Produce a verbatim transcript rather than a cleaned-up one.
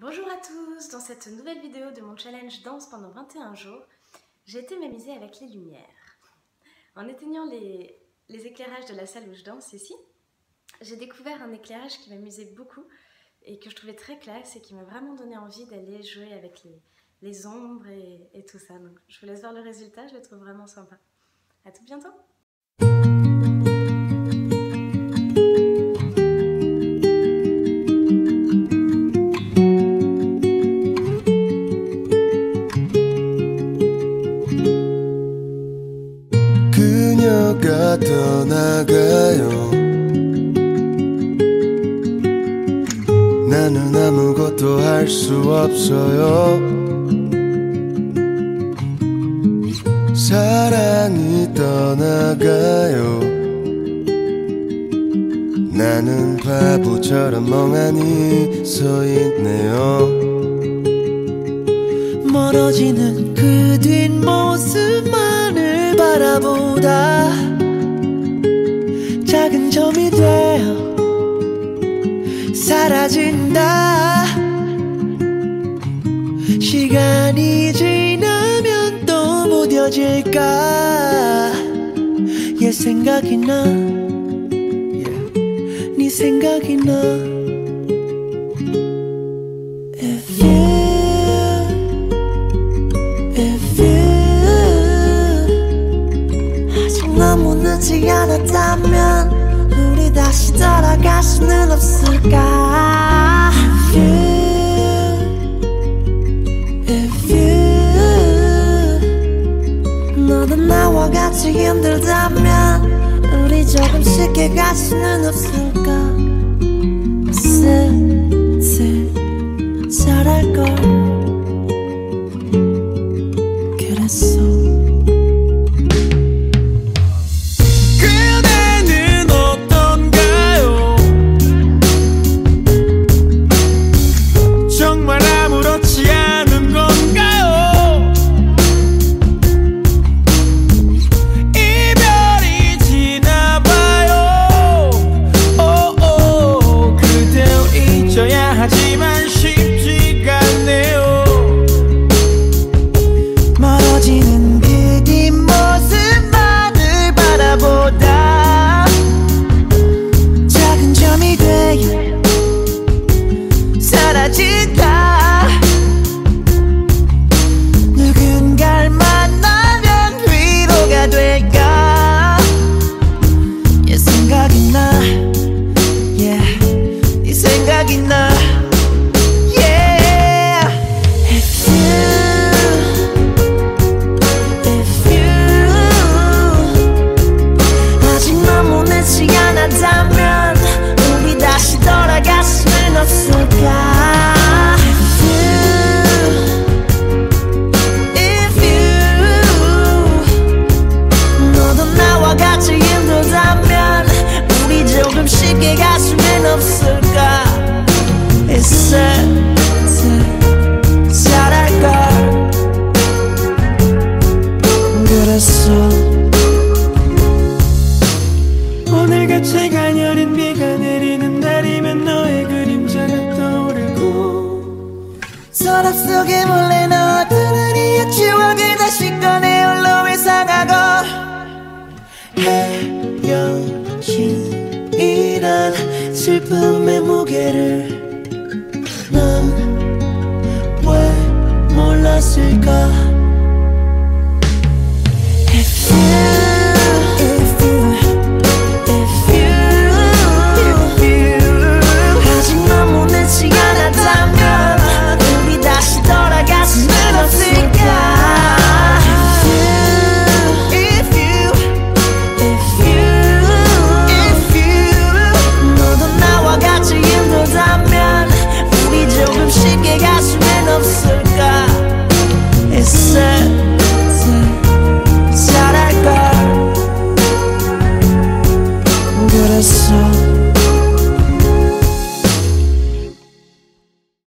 Bonjour à tous, dans cette nouvelle vidéo de mon challenge danse pendant vingt et un jours, j'ai été m'amuser avec les lumières. En éteignant les, les éclairages de la salle où je danse ici, j'ai découvert un éclairage qui m'amusait beaucoup et que je trouvais très classe et qui m'a vraiment donné envie d'aller jouer avec les, les ombres et, et tout ça. Donc je vous laisse voir le résultat, je le trouve vraiment sympa. À tout bientôt! 그녀가 떠나가요. 나는 아무것도 할 수 없어요. 사랑이 떠나가요. 나는 바보처럼 멍하니 서 있네요. 멀어지는 그 뒷모습만을 바라보다 작은 점이 되어 사라진다. 시간이 지나면 또 무뎌질까. 얘 생각이 나, yeah. 네 생각이 나. If you 너무 늦지 않았다면 우리 다시 돌아갈 수는 없을까. If you, if you 너도 나와 같이 힘들다면 우리 조금 쉽게 갈 수는 없을까. 슬슬 잘할걸. 그랬어. 하지만 쉽지가 않네요. 멀어지는 그 뒷모습만을 바라보다 작은 점이 되어 사라진다. 누군가를 만나면 위로가 될까. 얘 생각이 나, yeah. 네 생각이 나. 않았다면 우리 다시 돌아갈 수는 없을까. If you, if you 너도 나와 같이 힘들다면 우리 조금 쉽게 갈 수는 없을까. 있을 잘할걸. 그랬어. 오늘같이 가녀린 비가 내리는 날이면 너의 그림자가 떠오르고 서랍 속에 몰래 넣었던 우리의 추억을 다시 꺼내 홀로 회상하고 헤어짐이란 슬픔의 무게를 난 왜 몰랐을까. If you 쉽게 갈 수는 없을까. 있을